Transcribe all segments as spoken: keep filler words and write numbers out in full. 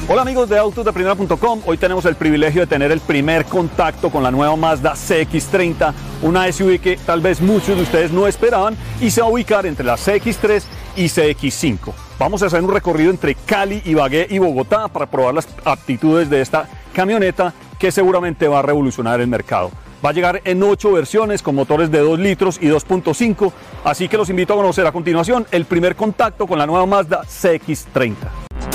Hola amigos de autos de primera punto com, hoy tenemos el privilegio de tener el primer contacto con la nueva Mazda C X treinta, una S U V que tal vez muchos de ustedes no esperaban y se va a ubicar entre la C X tres y C X cinco. Vamos a hacer un recorrido entre Cali, Ibagué y Bogotá para probar las aptitudes de esta camioneta que seguramente va a revolucionar el mercado. Va a llegar en ocho versiones con motores de dos litros y dos punto cinco, así que los invito a conocer a continuación el primer contacto con la nueva Mazda C X treinta.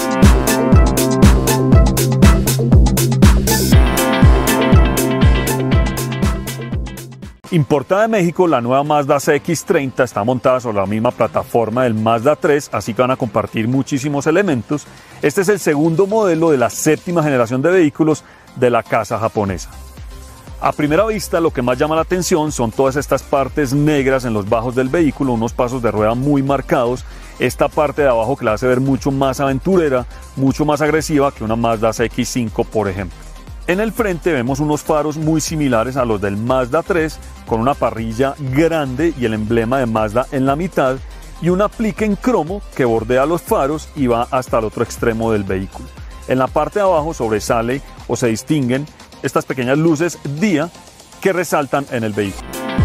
Importada de México, la nueva Mazda C X treinta está montada sobre la misma plataforma del Mazda tres, así que van a compartir muchísimos elementos. Este es el segundo modelo de la séptima generación de vehículos de la casa japonesa. A primera vista, lo que más llama la atención son todas estas partes negras en los bajos del vehículo, unos pasos de rueda muy marcados, esta parte de abajo que la hace ver mucho más aventurera, mucho más agresiva que una Mazda C X cinco, por ejemplo. En el frente vemos unos faros muy similares a los del Mazda tres, con una parrilla grande y el emblema de Mazda en la mitad, y un aplique en cromo que bordea los faros y va hasta el otro extremo del vehículo. En la parte de abajo sobresale o se distinguen estas pequeñas luces día que resaltan en el vehículo.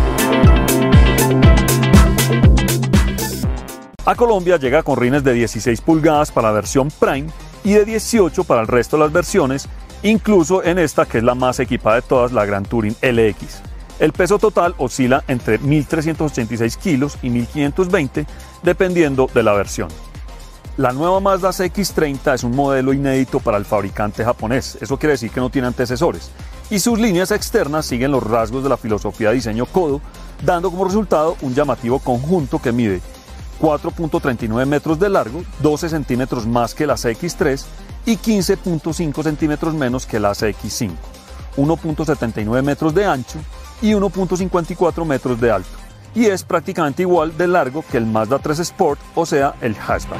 A Colombia llega con rines de dieciséis pulgadas para la versión Prime y de dieciocho para el resto de las versiones, incluso en esta que es la más equipada de todas, la Gran Touring L X. El peso total oscila entre mil trescientos ochenta y seis kilos y mil quinientos veinte, dependiendo de la versión. La nueva Mazda C X treinta es un modelo inédito para el fabricante japonés, eso quiere decir que no tiene antecesores, y sus líneas externas siguen los rasgos de la filosofía de diseño Kodo, dando como resultado un llamativo conjunto que mide cuatro punto treinta y nueve metros de largo, doce centímetros más que la C X tres y quince punto cinco centímetros menos que la C X cinco, uno punto setenta y nueve metros de ancho y uno punto cincuenta y cuatro metros de alto, y es prácticamente igual de largo que el Mazda tres Sport, o sea, el hatchback.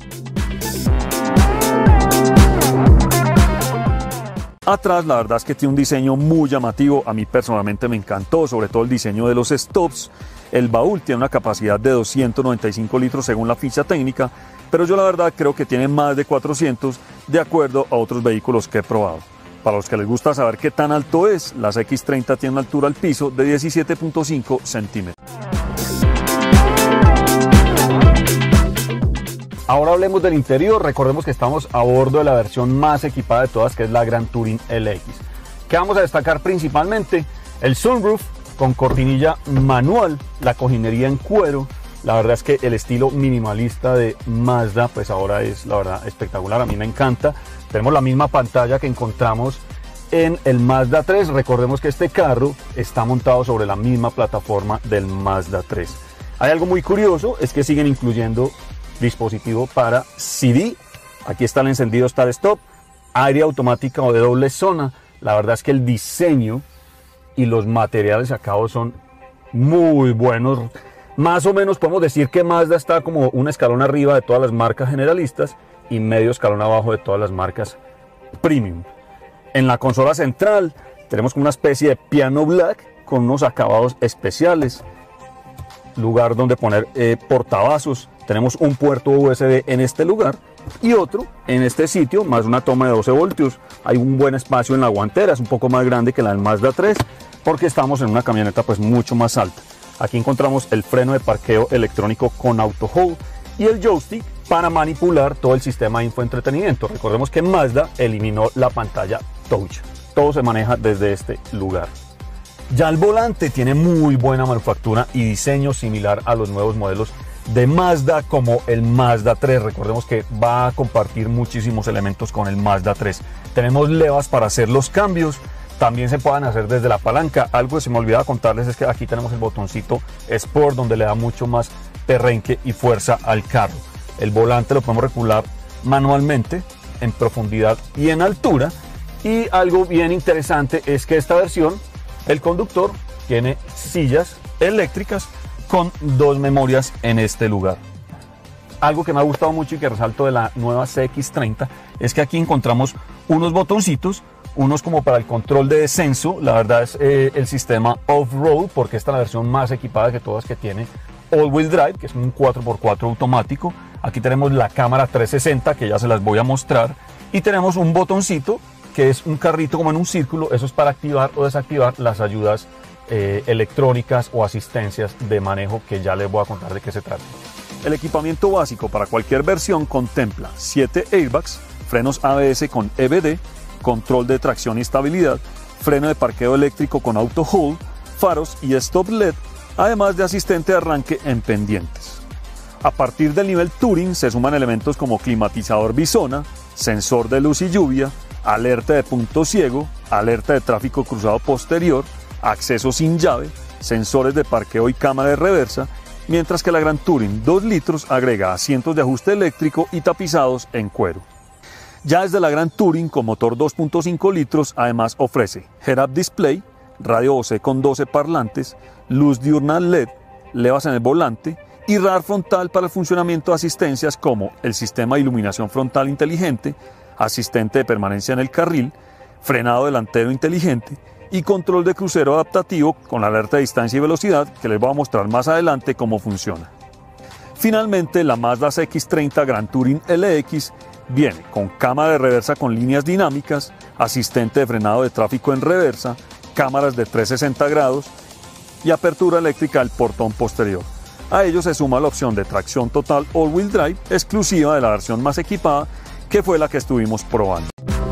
Atrás la verdad es que tiene un diseño muy llamativo, a mí personalmente me encantó, sobre todo el diseño de los stops. El baúl tiene una capacidad de doscientos noventa y cinco litros según la ficha técnica, pero yo la verdad creo que tiene más de cuatrocientos de acuerdo a otros vehículos que he probado. Para los que les gusta saber qué tan alto es, la C X treinta tiene una altura al piso de diecisiete punto cinco centímetros. Ahora hablemos del interior. Recordemos que estamos a bordo de la versión más equipada de todas, que es la Gran Touring L X. ¿Qué vamos a destacar principalmente? El sunroof con cortinilla manual, la cojinería en cuero. La verdad es que el estilo minimalista de Mazda pues ahora es la verdad espectacular, a mí me encanta. Tenemos la misma pantalla que encontramos en el Mazda tres. Recordemos que este carro está montado sobre la misma plataforma del Mazda tres. Hay algo muy curioso, es que siguen incluyendo dispositivo para C D. Aquí está el encendido Start Stop, aire automática o de doble zona. La verdad es que el diseño y los materiales acabados son muy buenos. Más o menos podemos decir que Mazda está como un escalón arriba de todas las marcas generalistas y medio escalón abajo de todas las marcas premium. En la consola central tenemos como una especie de piano black con unos acabados especiales, lugar donde poner eh, portavasos. Tenemos un puerto U S B en este lugar y otro en este sitio, más una toma de doce voltios. Hay un buen espacio en la guantera, es un poco más grande que la del Mazda tres porque estamos en una camioneta pues mucho más alta. Aquí encontramos el freno de parqueo electrónico con auto hold y el joystick para manipular todo el sistema de infoentretenimiento. Recordemos que Mazda eliminó la pantalla touch, todo se maneja desde este lugar. Ya el volante tiene muy buena manufactura y diseño similar a los nuevos modelos de Mazda como el Mazda tres. Recordemos que va a compartir muchísimos elementos con el Mazda tres. Tenemos levas para hacer los cambios, también se pueden hacer desde la palanca. Algo que se me olvidaba contarles es que aquí tenemos el botoncito Sport, donde le da mucho más perrenque y fuerza al carro. El volante lo podemos regular manualmente en profundidad y en altura, y algo bien interesante es que esta versión, el conductor tiene sillas eléctricas con dos memorias en este lugar. Algo que me ha gustado mucho y que resalto de la nueva C X treinta es que aquí encontramos unos botoncitos, unos como para el control de descenso. La verdad es eh, el sistema off-road, porque esta es la versión más equipada que todas, que tiene all-wheel drive, que es un cuatro por cuatro automático. Aquí tenemos la cámara trescientos sesenta, que ya se las voy a mostrar, y tenemos un botoncito que es un carrito como en un círculo. Eso es para activar o desactivar las ayudas eh, electrónicas o asistencias de manejo, que ya les voy a contar de qué se trata. El equipamiento básico para cualquier versión contempla siete airbags, frenos A B S con E B D, control de tracción y estabilidad, freno de parqueo eléctrico con auto hold, faros y stop L E D, además de asistente de arranque en pendientes. A partir del nivel Touring se suman elementos como climatizador bisona, sensor de luz y lluvia, alerta de punto ciego, alerta de tráfico cruzado posterior, acceso sin llave, sensores de parqueo y cámara de reversa, mientras que la Gran Touring dos litros agrega asientos de ajuste eléctrico y tapizados en cuero. Ya desde la Gran Touring con motor dos punto cinco litros además ofrece head-up display, radio O C con doce parlantes, luz diurna L E D, levas en el volante y radar frontal para el funcionamiento de asistencias como el sistema de iluminación frontal inteligente, asistente de permanencia en el carril, frenado delantero inteligente y control de crucero adaptativo con alerta de distancia y velocidad, que les voy a mostrar más adelante cómo funciona. Finalmente, la Mazda C X treinta Gran Touring L X viene con cámara de reversa con líneas dinámicas, asistente de frenado de tráfico en reversa, cámaras de trescientos sesenta grados y apertura eléctrica del portón posterior. A ello se suma la opción de tracción total all-wheel drive, exclusiva de la versión más equipada, que fue la que estuvimos probando.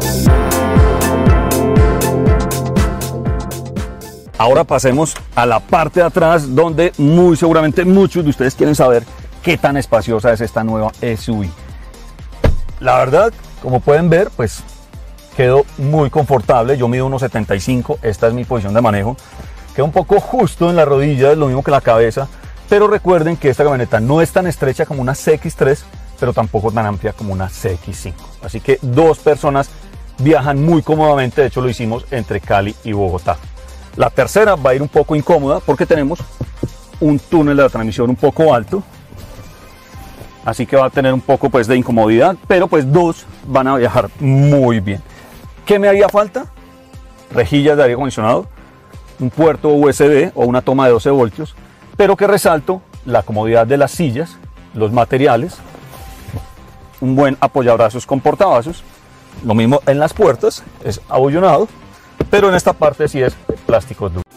Ahora pasemos a la parte de atrás, donde muy seguramente muchos de ustedes quieren saber qué tan espaciosa es esta nueva S U V. La verdad, como pueden ver, pues quedó muy confortable. Yo mido uno setenta y cinco, esta es mi posición de manejo. Queda un poco justo en la rodilla, es lo mismo que la cabeza, pero recuerden que esta camioneta no es tan estrecha como una C X tres, pero tampoco tan amplia como una C X cinco. Así que dos personas viajan muy cómodamente. De hecho, lo hicimos entre Cali y Bogotá. La tercera va a ir un poco incómoda porque tenemos un túnel de la transmisión un poco alto, así que va a tener un poco pues de incomodidad, pero pues dos van a viajar muy bien. ¿Qué me haría falta? Rejillas de aire acondicionado, un puerto U S B o una toma de doce voltios, pero que resalto la comodidad de las sillas, los materiales, un buen apoyabrazos con portavasos. Lo mismo en las puertas, es abollonado, pero en esta parte sí es plástico duro.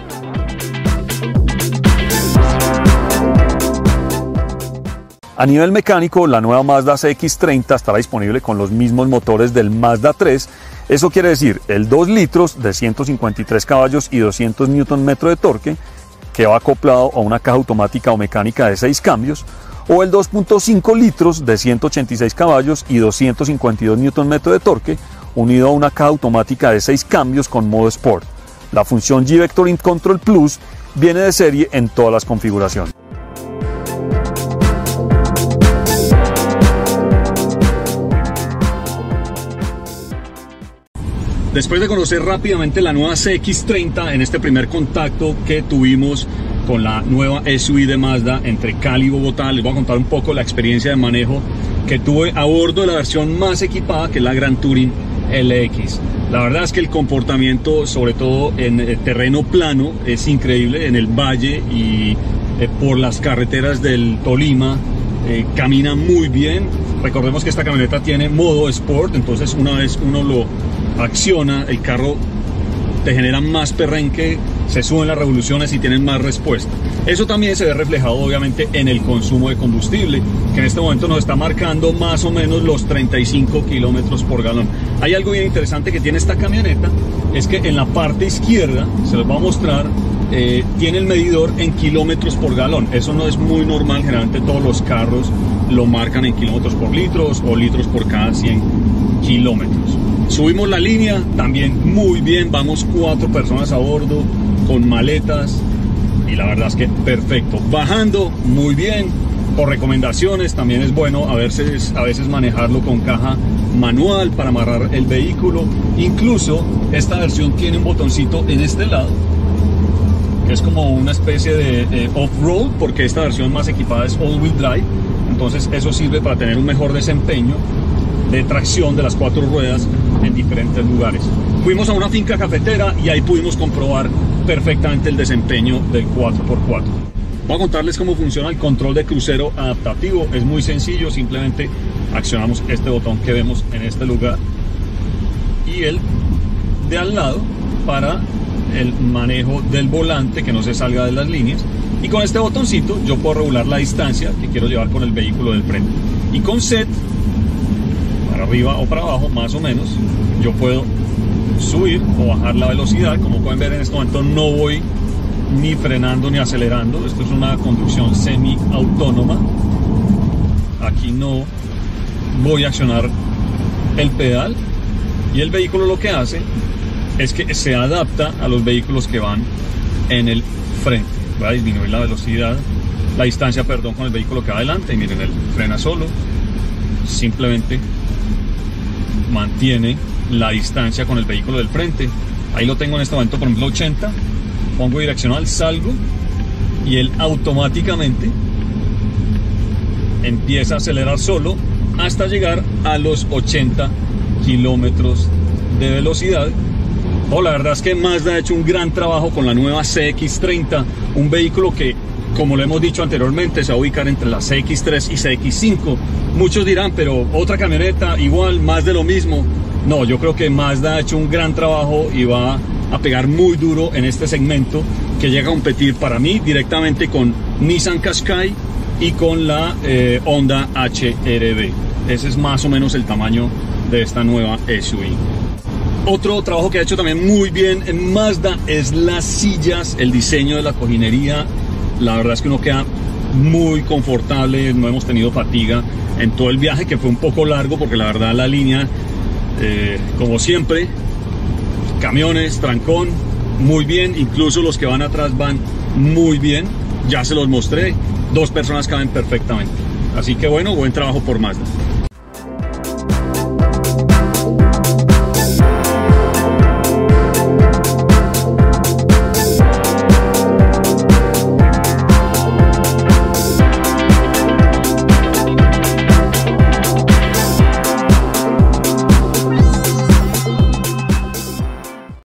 A nivel mecánico, la nueva Mazda C X treinta estará disponible con los mismos motores del Mazda tres. Eso quiere decir el dos litros de ciento cincuenta y tres caballos y doscientos newton metros de torque, que va acoplado a una caja automática o mecánica de seis cambios, o el dos punto cinco litros de ciento ochenta y seis caballos y doscientos cincuenta y dos newton metros de torque, unido a una caja automática de seis cambios con modo Sport. La función G-Vectoring Control Plus viene de serie en todas las configuraciones. Después de conocer rápidamente la nueva C X treinta en este primer contacto que tuvimos con la nueva S U V de Mazda entre Cali y Bogotá, les voy a contar un poco la experiencia de manejo que tuve a bordo de la versión más equipada, que es la Gran Touring L X. La verdad es que el comportamiento, sobre todo en el terreno plano, es increíble. En el valle y eh, por las carreteras del Tolima eh, camina muy bien. Recordemos que esta camioneta tiene modo Sport, entonces una vez uno lo acciona, el carro te genera más perrenque, se suben las revoluciones y tienen más respuesta. Eso también se ve reflejado obviamente en el consumo de combustible, que en este momento nos está marcando más o menos los treinta y cinco kilómetros por galón. Hay algo bien interesante que tiene esta camioneta, es que en la parte izquierda, se los voy a mostrar, eh, tiene el medidor en kilómetros por galón. Eso no es muy normal, generalmente todos los carros lo marcan en kilómetros por litros o litros por cada cien kilómetros. Subimos la línea, también muy bien, vamos cuatro personas a bordo, con maletas, y la verdad es que perfecto. Bajando, muy bien, por recomendaciones, también es bueno a veces, a veces manejarlo con caja manual para amarrar el vehículo. Incluso esta versión tiene un botoncito en este lado, que es como una especie de, de off-road, porque esta versión más equipada es all-wheel drive, entonces eso sirve para tener un mejor desempeño de tracción de las cuatro ruedas en diferentes lugares. Fuimos a una finca cafetera y ahí pudimos comprobar perfectamente el desempeño del cuatro por cuatro. Voy a contarles cómo funciona el control de crucero adaptativo. Es muy sencillo, simplemente accionamos este botón que vemos en este lugar y el de al lado para el manejo del volante, que no se salga de las líneas, y con este botoncito yo puedo regular la distancia que quiero llevar con el vehículo del frente, y con set para arriba o para abajo más o menos yo puedo subir o bajar la velocidad. Como pueden ver, en este momento no voy ni frenando ni acelerando, esto es una conducción semi autónoma. Aquí no voy a accionar el pedal y el vehículo lo que hace es que se adapta a los vehículos que van en el frente. Voy a disminuir la velocidad, la distancia, perdón, con el vehículo que va adelante, y miren, él frena solo, simplemente mantiene la distancia con el vehículo del frente. Ahí lo tengo en este momento, por ejemplo, ochenta, pongo direccional, salgo y él automáticamente empieza a acelerar solo hasta llegar a los ochenta kilómetros de velocidad. Oh, la verdad es que Mazda ha hecho un gran trabajo con la nueva C X treinta, un vehículo que, como lo hemos dicho anteriormente, se va a ubicar entre la C X tres y C X cinco. Muchos dirán, pero otra camioneta igual, más de lo mismo. No, yo creo que Mazda ha hecho un gran trabajo y va a pegar muy duro en este segmento, que llega a competir para mí directamente con Nissan Qashqai y con la eh, Honda H R V. Ese es más o menos el tamaño de esta nueva S U V. Otro trabajo que ha hecho también muy bien en Mazda es las sillas, el diseño de la cojinería. La verdad es que uno queda muy confortable, no hemos tenido fatiga en todo el viaje, que fue un poco largo porque la verdad la línea, eh, como siempre, camiones, trancón, muy bien, incluso los que van atrás van muy bien, ya se los mostré, dos personas caben perfectamente. Así que bueno, buen trabajo por Mazda.